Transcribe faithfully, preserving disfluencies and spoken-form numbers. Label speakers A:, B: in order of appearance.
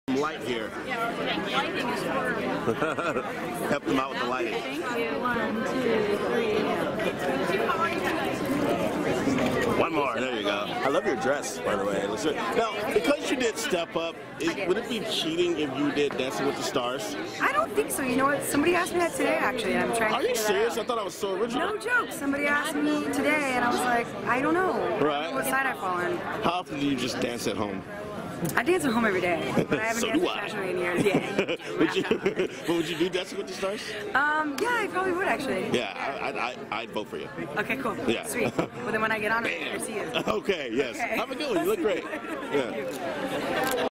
A: light here.
B: Yeah, lighting is horrible.
A: Help them out with the lighting.
B: Thank you. One, two, three.
A: One more. There you go. I love your dress, by the way. Now, because you did Step Up, it, would it be cheating if you did Dancing with the Stars?
C: I don't think so. You know what? Somebody asked me that today, actually, and I'm trying to
A: Are you
C: figure that
A: serious?
C: out.
A: I thought I was so original.
C: No joke. Somebody asked me today, and I was like, I don't know.
A: Right.
C: I don't know what side I fall on.
A: How often do you just dance at home?
C: I dance at home every day, but I haven't
A: So
C: danced
A: do I.
C: professionally in years. Yeah.
A: would you? But would you do Dancing with the Stars?
C: Um, yeah, I probably would actually.
A: Yeah, I, I, I, I'd vote for you.
C: Okay, cool.
A: Yeah.
C: Sweet. Well, then when I get on it, I see you.
A: Okay. Yes.
C: Okay.
A: Have a good one. You look great. Yeah.